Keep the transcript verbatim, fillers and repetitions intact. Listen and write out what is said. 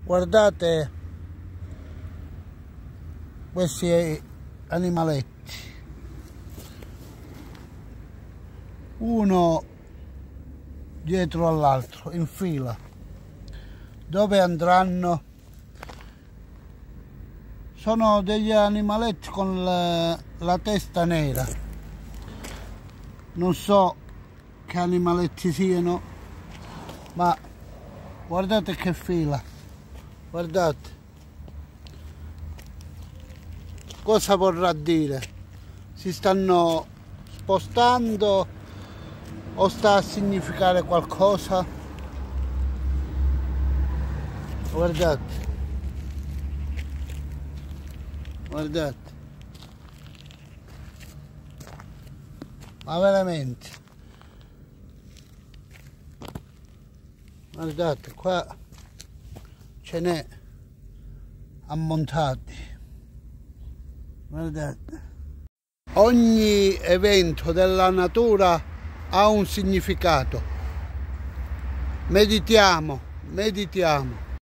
Guardate questi animaletti, uno dietro all'altro in fila. Dove andranno? Sono degli animaletti con la, la testa nera. Non so che animaletti siano, ma guardate che fila, guardate. Cosa vorrà dire? Si stanno spostando o sta a significare qualcosa? Guardate, guardate, ma veramente, guardate qua ce n'è ammontati, guardate. Ogni evento della natura ha un significato. Meditiamo, meditiamo.